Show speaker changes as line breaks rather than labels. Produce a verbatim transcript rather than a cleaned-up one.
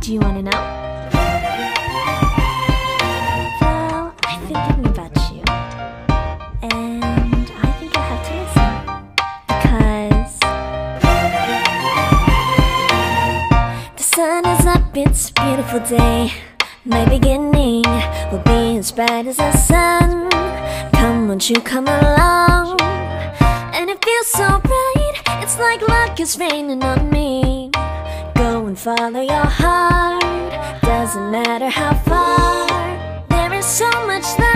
Do you want to know? Well, I've been thinking about you, and I think you'll have to listen, because the sun is up, it's a beautiful day. My beginning will be as bright as the sun. Come, won't you come along? And it feels so bright, it's like luck is raining on me. Go and follow your heart, doesn't matter how far. There is so much that